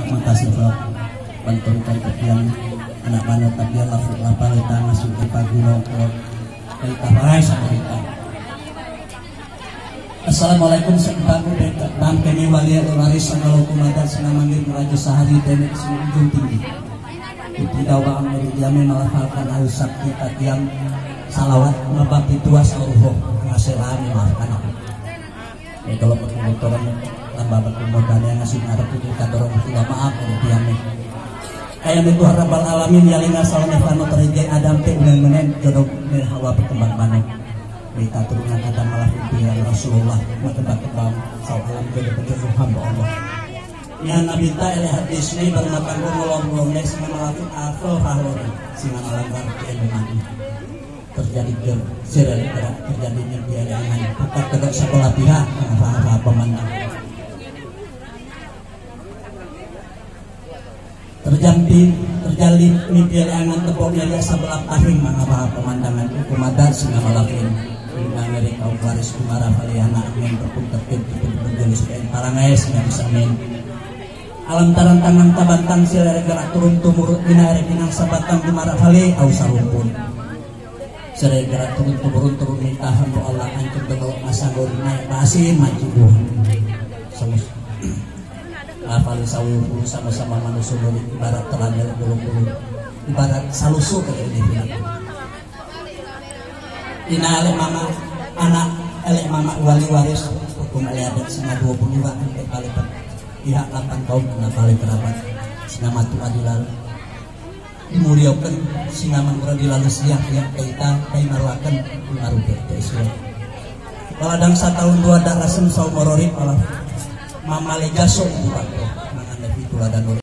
makasih Pak bantuan kapian anak anak kapian lapar kita masuk ke paguno kita pakai sama kita. Assalamualaikum sebagu bang kami wali waris kalau kumadan senamangir meraja sehari tenek ujung tinggi. Tidak bang kami melafalkan ausak kita tiang salawat ngabakti tua sauruh ngaselani maafkan aku. Kalau perkumpulan tambah perkumpulan yang ngasih ngarep itu kadorong tidak maaf dari tiangnya. Ayam itu rabbal alamin ya lingga salahnya panu terjadi Adam teh menen jodoh dari Hawa berkembang banget. Berita turunan Adam malah impian Rasulullah matebak-tebang saw alam jodoh hamba Allah. Ya Nabi ta ele hadis ini bermakan ngomong les mengalami akal halor singa melanggar keilmuan. Terjadi terjadinya biarangan bukan tegak sekolah pihak apa pemandang. Terjadi mimpi angan tepok dari sebelah tahing mengapa pemandangan kumadar singa malakin ngeri kaum waris kumara faliana yang berpun tertib berjenis kain parangai singa bisa main alam tarang tangan tabantang silere gerak turun tumurut binare pinang sabatang kumara fali au sarumpun silere gerak turun mintahan bu Allah ancur dengan masanggur naik pasin majubuh Afal sawu sama-sama manusia ibarat telanjang bulu-bulu ibarat salusu kayak ini ina ale mama anak ale mama wali waris hukum ale adat singa 22 sampai kali pihak 8 tahun kena kali kerabat singa matu adilal dimuriakan singa mangura dilalu siap ya kita kai marwakan ngaruge Islam baladang 1 tahun 2 darasem saumororip Allah Mama legaso bukan mangan lebih tuladan